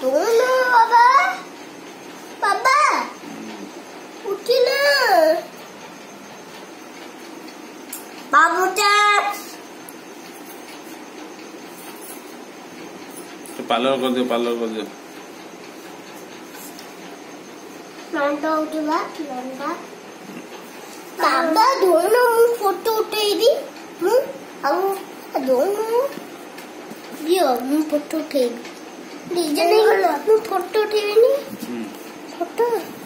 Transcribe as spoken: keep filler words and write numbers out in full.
दोनों बाबा बाबा उठी ना बाबू तो पार्लर कर दियो पार्लर कर दियो नंटा उठवा नंटा बाबा दोनों मु फोटो उठेइदी मु आउ दोनों दियो मु फोटो उठेइदी डीजे नहीं गलो मु फोटो उठेइनी फोटो